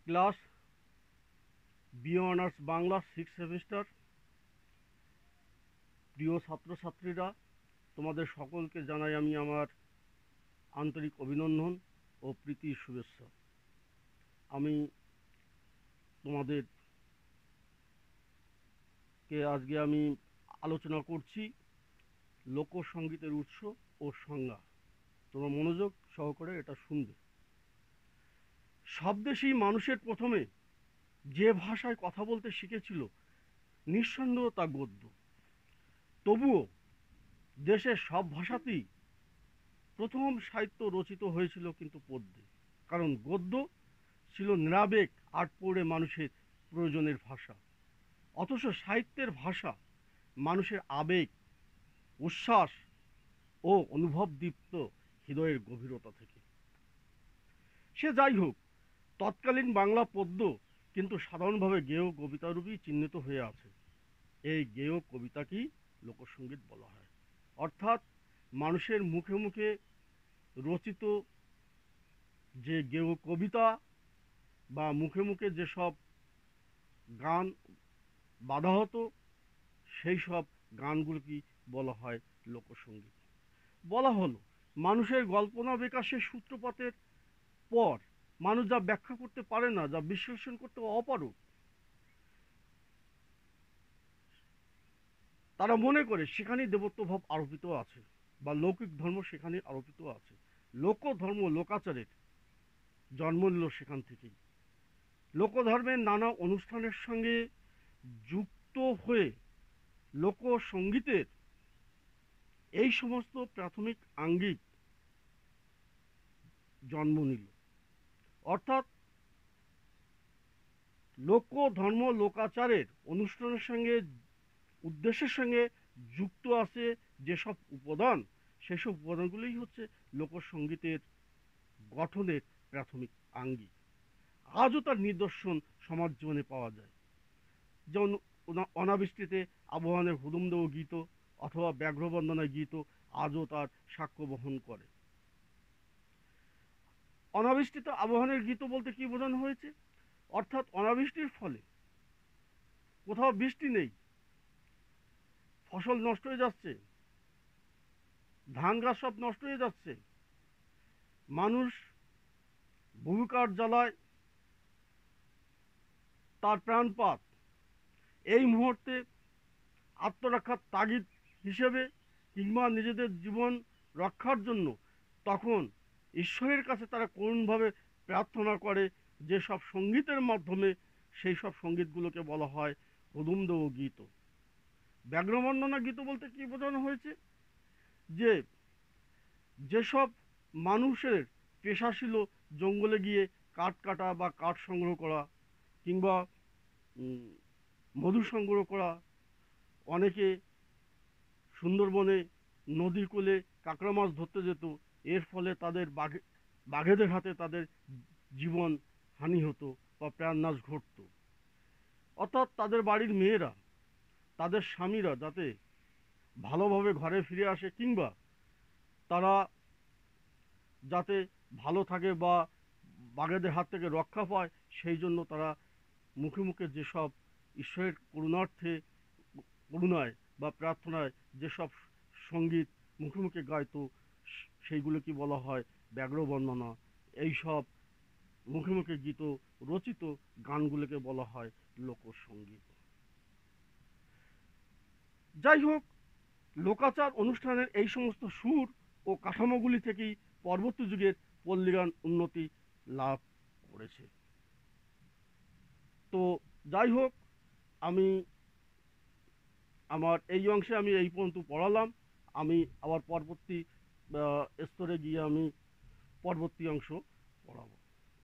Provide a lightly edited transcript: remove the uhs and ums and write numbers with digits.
Class B honours Bangla 6 semester প্রিয় ছাত্রছাত্রীরা, তোমাদের সকলকে জানাই আমি আমার আন্তরিক অভিনন্দন ও প্রীতির শুভেচ্ছা। আমি তোমাদেরকে আজকে আলোচনা করছি লোকসঙ্গীতের উৎস ও সংজ্ঞা। তোমরা মনোযোগ সহকারে এটা শুনবে। সব দেশেই মানুষের প্রথমে যে ভাষায় কথা বলতে শিখেছিল নিঃসন্দেহ তা গদ্য। তবুও দেশের সব ভাষাতেই প্রথম সাহিত্য রচিত হয়েছিল কিন্তু পদ্যে, কারণ গদ্য ছিল নিরাবেগ আটপৌরে মানুষের প্রয়োজনের ভাষা। অথচ সাহিত্যের ভাষা মানুষের আবেগ, উচ্ছ্বাস ও অনুভবদীপ্ত হৃদয়ের গভীরতা থেকে। সে যাই হোক, তৎকালীন বাংলা পদ্য কিন্তু সাধারণভাবে গেয় কবিতারূপেই চিহ্নিত হয়ে আছে। এই গেয় কবিতাকেই লোকসঙ্গীত বলা হয়, অর্থাৎ মানুষের মুখে মুখে রচিত যে গেয় কবিতা বা মুখে মুখে যেসব গান বাঁধা হতো সেই সব গানগুলোকেই বলা হয় লোকসঙ্গীত। বলা হলো মানুষের কল্পনা বিকাশের সূত্রপাতের পর মানুষ যা ব্যাখ্যা করতে পারে না, যা বিশ্লেষণ করতে অপারগ, তারা মনে করে সেখানেই দেবত্ব ভাব আরোপিত আছে বা লৌকিক ধর্ম সেখানে আরোপিত আছে। লোক ধর্ম লোকাচারের জন্ম নিল সেখান থেকেই। লোকধর্মের নানা অনুষ্ঠানের সঙ্গে যুক্ত হয়ে লোকসঙ্গীতের এই সমস্ত প্রাথমিক আঙ্গিক জন্ম নিল। অর্থাৎ লোক ধর্ম লোকাচারের অনুষ্ঠানের সঙ্গে উদ্দেশ্যের সঙ্গে যুক্ত আছে যেসব উপাদান, সেসব উপাদানগুলোই হচ্ছে লোকসঙ্গীতের গঠনের প্রাথমিক আঙ্গিক। আজও তার নিদর্শন সমাজ জীবনে পাওয়া যায়, যেমন অনাবৃষ্টিতে আবহাওয়ানের হুদুমদেহ গীত অথবা ব্যাঘ্রবন্দনা গীত আজও তার সাক্ষ্য বহন করে। অনাবৃষ্টিতে আবহাওয়ানের গীত বলতে কি বোঝানো হয়েছে? অর্থাৎ অনাবৃষ্টির ফলে কোথাও বৃষ্টি নেই, ফসল নষ্ট হয়ে যাচ্ছে, ধান গাছ সব নষ্ট হয়ে যাচ্ছে, মানুষ ভূমিকার জ্বালায় তার প্রাণপাত। এই মুহূর্তে আত্মরক্ষার তাগিদ হিসেবে কিংবা নিজেদের জীবন রক্ষার জন্য তখন ঈশ্বরের কাছে তারা করুণভাবে প্রার্থনা করে, যেসব সঙ্গীতের মাধ্যমে সেই সব সঙ্গীতগুলোকে বলা হয় হুদুমদেহ গীত। ব্যাঘ্রবন্দনা গীত বলতে কি বোঝানো হয়েছে? যে যেসব মানুষের পেশা ছিল জঙ্গলে গিয়ে কাঠ কাটা বা কাঠ সংগ্রহ করা কিংবা মধু সংগ্রহ করা, অনেকে সুন্দরবনে নদীর কূলে কাঁকড়া মাছ ধরতে যেত, এর ফলে তাদের বাঘেদের হাতে তাদের জীবন হানি হতো বা প্রাণনাশ ঘটত। অর্থাৎ তাদের বাড়ির মেয়েরা, তাদের স্বামীরা যাতে ভালোভাবে ঘরে ফিরে আসে কিংবা তারা যাতে ভালো থাকে বা বাঘেদের হাত থেকে রক্ষা পায়, সেই জন্য তারা মুখে মুখে যেসব ঈশ্বরের করুণায় বা প্রার্থনায় যেসব সঙ্গীত মুখে মুখে গাইতো সেইগুলোকে বলা হয় ব্যাঘ্রবন্দনা। এইসব মুখে মুখে গীত রচিত গানগুলোকে বলা হয় লোকসঙ্গীত। যাই হোক, লোকাচার অনুষ্ঠানের এই সমস্ত সুর ও কাঠামোগুলি থেকেই পরবর্তী যুগের পল্লী গান উন্নতি লাভ করেছে। তো যাই হোক, আমি আমার এই অংশে আমি এই পর্যন্ত পড়ালাম। আমি আবার পরবর্তী স্তরে গিয়ে আমি পরবর্তী অংশ পড়াবো।